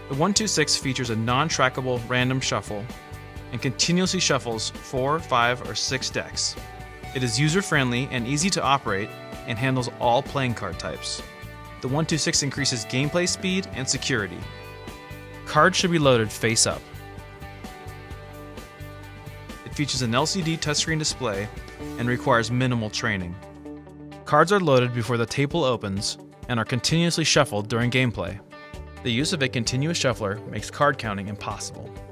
The 1-2-6 features a non-trackable random shuffle and continuously shuffles 4, 5, or 6 decks. It is user-friendly and easy to operate and handles all playing card types. The 1-2-6 increases gameplay speed and security. Cards should be loaded face up. It features an LCD touchscreen display and requires minimal training. Cards are loaded before the table opens and are continuously shuffled during gameplay. The use of a continuous shuffler makes card counting impossible.